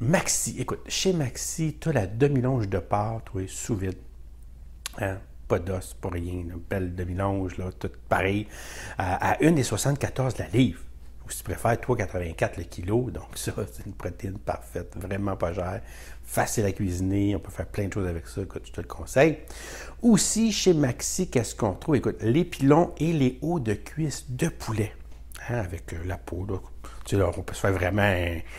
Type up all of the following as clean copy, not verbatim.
Maxi, écoute, chez Maxi, tu as la demi-longe de porc, toi, sous vide. Hein? Pas d'os, pas rien. Une belle demi-longe, là, tout pareil. À 1,74 la livre. Ou si tu préfères, 3,84 le kilo. Donc ça, c'est une protéine parfaite, vraiment pas chère. Facile à cuisiner, on peut faire plein de choses avec ça. Écoute, je te le conseille. Aussi, chez Maxi, qu'est-ce qu'on trouve? Écoute, les pilons et les hauts de cuisse de poulet. Hein, avec la peau, là. Tu sais, là, on peut se faire vraiment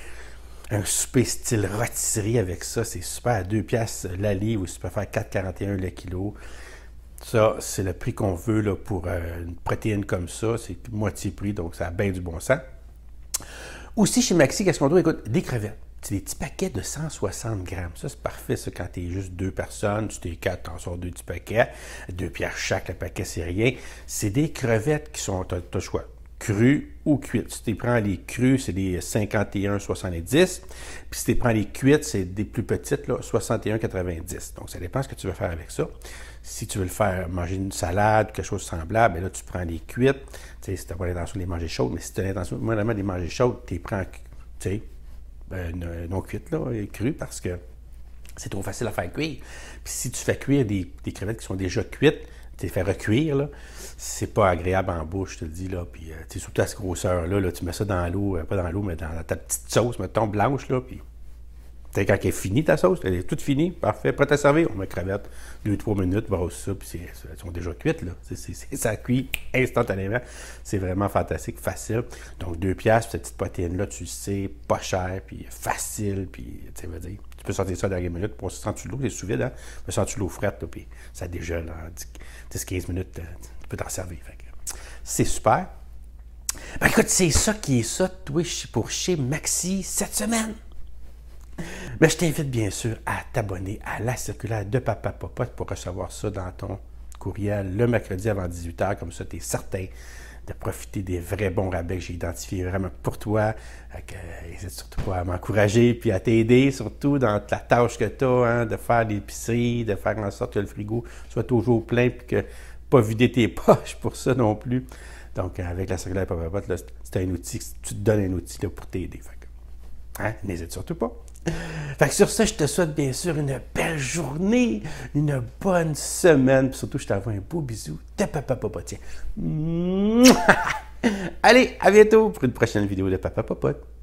un souper style rôtisserie avec ça. C'est super, à 2 piastres la livre, ou si tu peux faire 4,41 le kilo. Ça, c'est le prix qu'on veut là, pour une protéine comme ça. C'est moitié prix, donc ça a bien du bon sens. Aussi, chez Maxi, qu'est-ce qu'on trouve? Écoute, des crevettes. C'est des petits paquets de 160 grammes. Ça, c'est parfait, ça, quand tu es juste 2 personnes. Tu t'es 4, t'en sors 2 petits paquets. 2 piastres chaque, le paquet, c'est rien. C'est des crevettes qui sont, tu as le choix, crues ou cuites. Si tu prends les crues, c'est des 51,70. Puis si tu prends les cuites, c'est des plus petites, là, 61,90. Donc, ça dépend de ce que tu veux faire avec ça. Si tu veux le faire manger une salade, quelque chose de semblable, bien là, tu prends les cuites. Tu sais, si tu n'as pas l'intention de les manger chaudes, mais si tu as l'intention de les manger chaudes, tu les prends, tu sais, non cuites, là, crues, parce que c'est trop facile à faire cuire. Puis si tu fais cuire des crevettes qui sont déjà cuites, tu les fais recuire, là, c'est pas agréable en bouche, je te le dis, là. Puis, surtout à cette grosseur-là, là, tu mets ça dans l'eau, pas dans l'eau, mais dans ta petite sauce, mettons, blanche, là, puis quand elle est finie, ta sauce, elle est toute finie, parfait, prête à servir, on met crevette, 2-3 minutes, brosse ça, puis elles sont déjà cuites, là. Ça cuit instantanément. C'est vraiment fantastique, facile. Donc, 2 piastres, cette petite protéine-là, tu le sais, pas cher, puis facile, puis, tu sais, dire, tu peux sortir ça dans 10 minutes, pour se sentir l'eau, c'est sous vide, hein? Tu peux sentir l'eau frette, là, puis ça dégèle en 10-15 minutes, tu peux t'en servir. C'est super. Ben, écoute, c'est ça qui est ça, toi, pour chez Maxi cette semaine. Mais je t'invite bien sûr à t'abonner à la circulaire de Papa Popote pour recevoir ça dans ton courriel le mercredi avant 18h. Comme ça, tu es certain de profiter des vrais bons rabais que j'ai identifiés vraiment pour toi. N'hésite surtout pas à m'encourager puis à t'aider, surtout dans la tâche que tu as, hein, de faire l'épicerie, de faire en sorte que le frigo soit toujours plein puis que pas vider tes poches pour ça non plus. Donc, avec la circulaire de Papa Popote, c'est un outil, tu te donnes un outil là, pour t'aider. Hein? N'hésite surtout pas. Fait que sur ça, je te souhaite bien sûr une belle journée, une bonne semaine, puis surtout, je t'envoie un beau bisou de Papa Popote. Allez, à bientôt pour une prochaine vidéo de Papa Popote.